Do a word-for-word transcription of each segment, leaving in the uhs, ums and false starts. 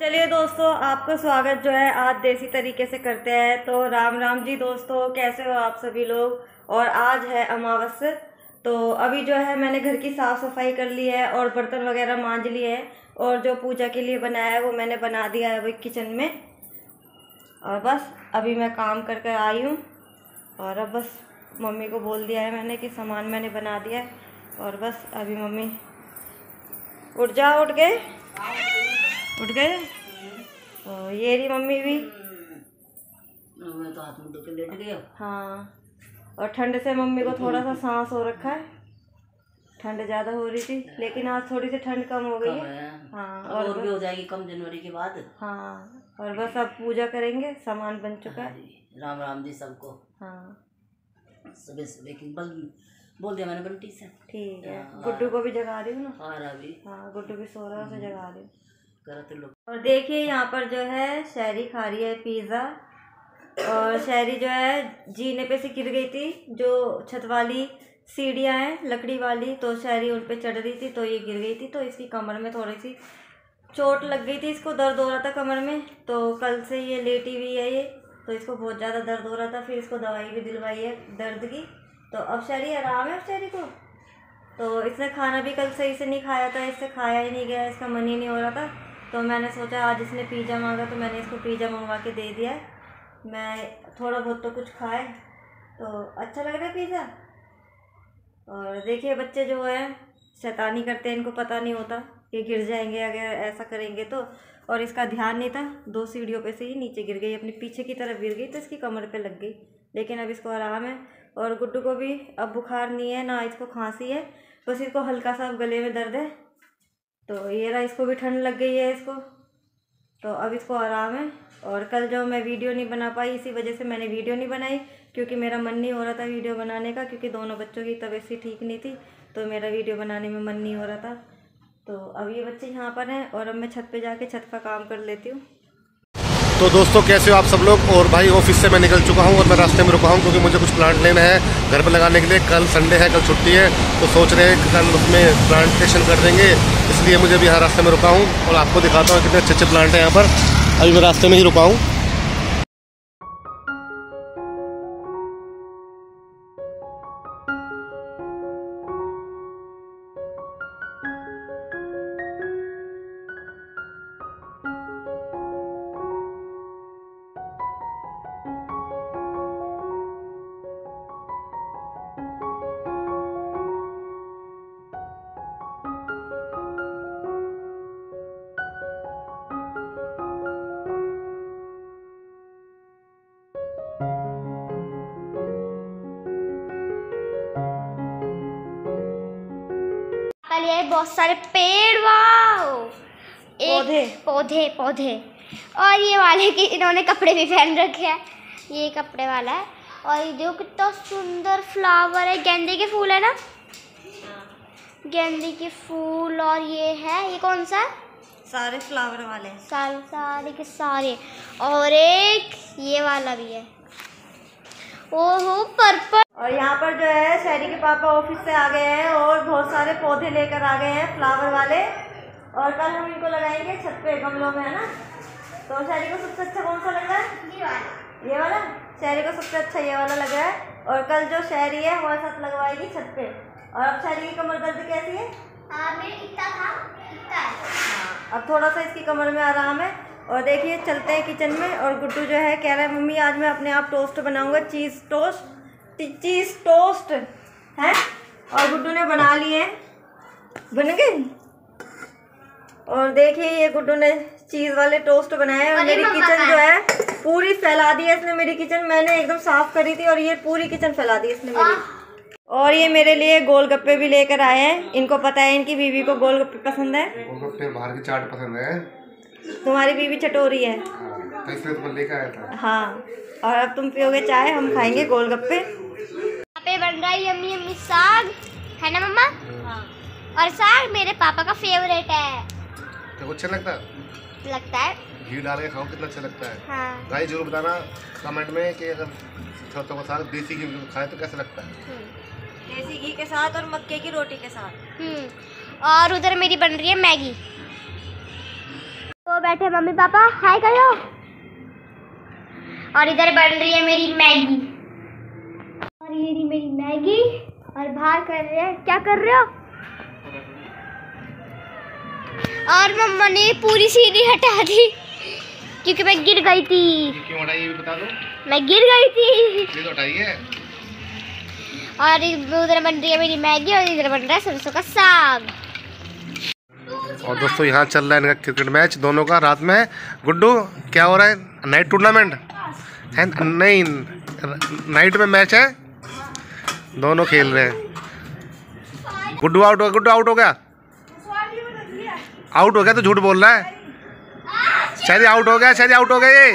चलिए दोस्तों, आपका स्वागत जो है आज देसी तरीके से करते हैं। तो राम राम जी दोस्तों, कैसे हो आप सभी लोग। और आज है अमावस्या, तो अभी जो है मैंने घर की साफ़ सफाई कर ली है और बर्तन वगैरह मांज लिए हैं और जो पूजा के लिए बनाया है वो मैंने बना दिया है वही किचन में। और बस अभी मैं काम कर कर आई हूँ और अब बस मम्मी को बोल दिया है मैंने कि सामान मैंने बना दिया है। और बस अभी मम्मी उठ जा उठ गए उठ गए तो ये रही मम्मी भी। मैं तो हाथ में धो के लेट गया। हाँ, और ठंड से मम्मी को थोड़ा सा सांस हो रखा है, ठंड ज़्यादा हो रही थी लेकिन आज थोड़ी सी ठंड कम हो गई है। हाँ, और, और भी हो जाएगी कम जनवरी के बाद। हाँ, और बस अब पूजा करेंगे, सामान बन चुका है। राम राम जी सबको। हाँ, सुबह सुबह की बल बोल दिया मैंने बंटी से। ठीक है, गुड्डू को भी जगा रही हूँ ना। हाँ अभी हाँ, गुड्डू भी सो रहा है, उसे जगा रही हूँ। लोग। और देखिए यहाँ पर जो है शहरी खा रही है पिज़्ज़ा। और शहरी जो है जीने पे से गिर गई थी, जो छत वाली सीढ़ियाँ हैं लकड़ी वाली, तो शहरी उन पे चढ़ रही थी तो ये गिर गई थी। तो इसकी कमर में थोड़ी सी चोट लग गई थी, इसको दर्द हो रहा था कमर में। तो कल से ये लेटी हुई है ये, तो इसको बहुत ज़्यादा दर्द हो रहा था, फिर इसको दवाई भी दिलवाई है दर्द की। तो अब शहरी आराम है शहरी को। तो इसने खाना भी कल सही से नहीं खाया था, इससे खाया ही नहीं गया, इसका मन ही नहीं हो रहा था। तो मैंने सोचा आज इसने पिज़्ज़ा मांगा तो मैंने इसको पिज़्ज़ा मंगवा के दे दिया है। मैं थोड़ा बहुत तो कुछ खाए तो अच्छा लग रहा है पिज़्ज़ा। और देखिए बच्चे जो है शैतानी करते हैं, इनको पता नहीं होता कि गिर जाएंगे अगर ऐसा करेंगे तो। और इसका ध्यान नहीं था, दो सीढ़ियों पे से ही नीचे गिर गई, अपनी पीछे की तरफ गिर गई तो इसकी कमर पे लग गई। लेकिन अब इसको आराम है। और गुड्डू को भी अब बुखार नहीं है, ना इसको खांसी है, बस इसको हल्का सा गले में दर्द है। तो ये रहा, इसको भी ठंड लग गई है इसको, तो अब इसको आराम है। और कल जो मैं वीडियो नहीं बना पाई इसी वजह से मैंने वीडियो नहीं बनाई, क्योंकि मेरा मन नहीं हो रहा था वीडियो बनाने का, क्योंकि दोनों बच्चों की तबीयत सी ठीक नहीं थी तो मेरा वीडियो बनाने में मन नहीं हो रहा था। तो अब ये बच्चे यहाँ पर हैं और अब मैं छत पे जाके छत का काम कर लेती हूँ। तो दोस्तों कैसे हो आप सब लोग। और भाई ऑफिस से मैं निकल चुका हूँ और मैं रास्ते में रुका हूँ क्योंकि मुझे कुछ प्लांट लेना है घर पर लगाने के लिए। कल संडे है, कल छुट्टी है, तो सोच रहे हैं कि कल उसमें प्लांटेशन कर देंगे, इसलिए मुझे भी यहाँ रास्ते में रुका हूँ और आपको दिखाता हूँ कितने अच्छे अच्छे प्लांट हैं यहाँ पर। अभी मैं रास्ते में ही रुका हूँ। ये बहुत सारे पेड़, वाओ, पौधे पौधे पौधे और ये वाले की इन्होंने कपड़े भी पहन रखे हैं, ये कपड़े वाला है। और ये देखो कितना सुंदर फ्लावर है, गेंदे के फूल है ना, गेंदे के फूल। और ये है, ये कौन सा है, सारे फ्लावर वाले सारे सारे के सारे। और एक ये वाला भी है, ओहो पर्पल। और यहाँ पर जो है शहरी के पापा ऑफिस से आ गए हैं और बहुत सारे पौधे लेकर आ गए हैं फ्लावर वाले, और कल हम इनको लगाएंगे छत पे गमलों में, है ना। तो शहरी को सबसे अच्छा कौन सा लग रहा है, ये वाला ये वाला शहरी को सबसे अच्छा ये वाला लग रहा है। और कल जो शहरी है हमारे साथ लगवाएगी छत पे। और अब शहरी की कमर दर्द कैसी है, इतना था, इतना है। हाँ, अब थोड़ा सा इसकी कमर में आराम है। और देखिए चलते हैं किचन में। और गुड्डू जो है कह रहा है मम्मी आज मैं अपने आप टोस्ट बनाऊंगा, चीज़ टोस्ट चीज़ टोस्ट है। और गुड्डू ने बना लिए, बन गए। और देखिए ये गुड्डू ने चीज़ वाले टोस्ट बनाए हैं। और मेरी किचन जो है पूरी फैला दी है इसने, मेरी किचन मैंने एकदम साफ करी थी और ये पूरी किचन फैला दी इसने मेरी। और ये मेरे लिए गोलगप्पे भी लेकर आए हैं, इनको पता है इनकी बीवी को गोलगप्पे पसंद है, गोलगप्पे बाहर की चाट पसंद है। तुम्हारी बीवी चटोरी है, तो इसलिए तो लेकर आया था। हाँ, और अब तुम पियोगे चाय, हम खाएंगे गोलगप्पे। यहाँ पे बन रहा है यम्मी यम्मी साग, है ना मम्मा। हाँ। और साग मेरे पापा का फेवरेट है। तो अच्छा लगता है लगता है घी डाल के खाओ, कितना अच्छा लगता है। हाँ। भाई जरूर बताना कमेंट में कि अगर सरसों का साग देसी घी में खाए तो कैसा लगता है। देसी घी के साथ और मक्के की रोटी के साथ। हम्म और उधर मेरी बन रही है मैगी। तो बैठे मम्मी पापा, हाय करो। और इधर बन रही है मेरी मैगी, और ये रही मेरी मैगी। और बाहर कर रहे हैं, क्या कर रहे हो? और मम्मा ने पूरी सीढ़ी हटा दी क्योंकि मैं गिर गई थी। क्यों हटाई ये भी बता दो। मैं गिर गई थी। ये तो हटाई है। और उधर बन रही है मेरी मैगी और इधर बन रहा है सरसों का साग। और दोस्तों यहाँ चल रहा है इनका क्रिकेट मैच दोनों का रात में। गुड्डू क्या हो रहा है? नाइट टूर्नामेंट है? नहीं, नाइट में मैच है, दोनों खेल रहे हैं। गुड्डू आउट हो गया, गुड्डू आउट हो गया, आउट हो गया तो झूठ बोल रहा है। शायद आउट हो गया, शायद आउट हो गया ये।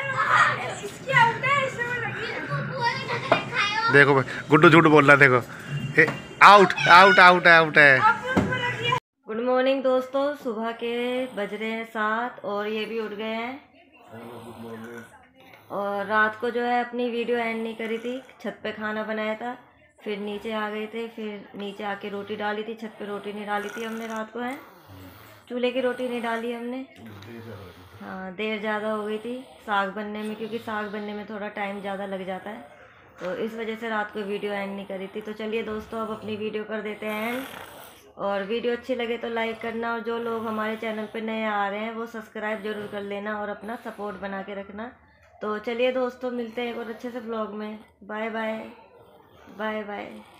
देखो गुड्डू झूठ बोल रहा है, देखो आउट आउट आउट आउट है। गुड मॉर्निंग दोस्तों, सुबह के बज रहे हैं सात और ये भी उठ गए हैं। और रात को जो है अपनी वीडियो एंड नहीं करी थी, छत पे खाना बनाया था, फिर नीचे आ गए थे, फिर नीचे आके रोटी डाली थी, छत पे रोटी नहीं डाली थी हमने रात को, है चूल्हे की रोटी नहीं डाली हमने। हाँ, देर ज़्यादा हो गई थी साग बनने में, क्योंकि साग बनने में थोड़ा टाइम ज़्यादा लग जाता है, तो इस वजह से रात को वीडियो एंड नहीं करी थी। तो चलिए दोस्तों, अब अपनी वीडियो कर देते हैं एंड। और वीडियो अच्छी लगे तो लाइक करना, और जो लोग हमारे चैनल पे नए आ रहे हैं वो सब्सक्राइब जरूर कर लेना और अपना सपोर्ट बना के रखना। तो चलिए दोस्तों, मिलते हैं एक और अच्छे से ब्लॉग में। Bye bye bye bye.